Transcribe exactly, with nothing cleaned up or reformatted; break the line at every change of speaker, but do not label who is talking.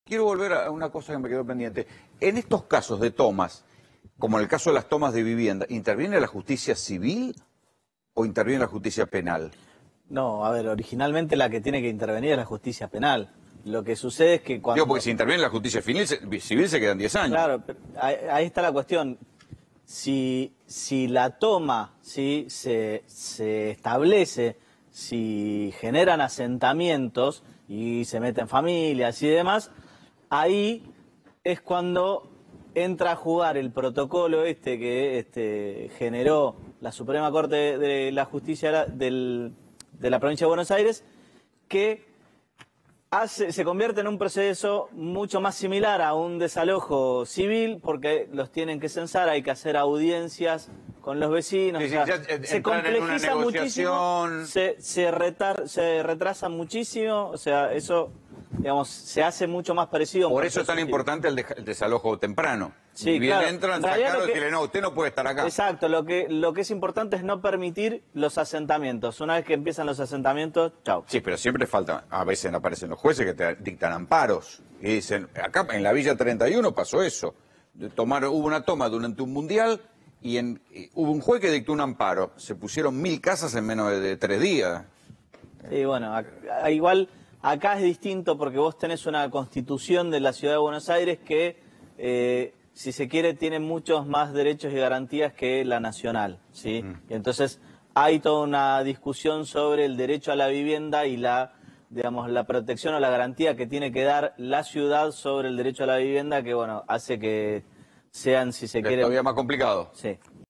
quiero volver a una cosa que me quedó pendiente. En estos casos de tomas, como en el caso de las tomas de vivienda, ¿interviene la justicia civil o interviene la justicia penal?
No, a ver, originalmente la que tiene que intervenir es la justicia penal. Lo que sucede es que cuando...
Digo, porque si interviene la justicia civil se, civil se quedan diez años.
Claro, pero ahí, ahí está la cuestión. Si, si la toma, ¿sí? se, se establece, si generan asentamientos y se meten familias y demás, ahí es cuando entra a jugar el protocolo este que este, generó la Suprema Corte de la Justicia del, de la Provincia de Buenos Aires, que hace, se convierte en un proceso mucho más similar a un desalojo civil, porque los tienen que censar, hay que hacer audiencias con los vecinos,
Sí,
o sea,
sí, ya,
se complejiza muchísimo, se, se, retar, se retrasa muchísimo, o sea, eso, digamos, se hace mucho más parecido.
Por eso es tan importante el, de, el desalojo temprano.
Sí,
bien
claro.
entran, sacaron y decirle, no, usted no puede estar acá.
Exacto, lo que, lo que es importante es no permitir los asentamientos. Una vez que empiezan los asentamientos, chau.
Sí, pero siempre falta, a veces aparecen los jueces que te dictan amparos. Y dicen, acá en la Villa treinta y uno pasó eso. Tomaron, hubo una toma durante un mundial y, en, y hubo un juez que dictó un amparo. Se pusieron mil casas en menos de, de tres días.
Sí, bueno, a, a, igual acá es distinto porque vos tenés una constitución de la Ciudad de Buenos Aires que... Eh, si se quiere, tiene muchos más derechos y garantías que la nacional, ¿sí? Mm. Y entonces hay toda una discusión sobre el derecho a la vivienda y la, digamos, la protección o la garantía que tiene que dar la ciudad sobre el derecho a la vivienda, que, bueno, hace que sean, si se
Es
quiere...
todavía más complicado.
Sí.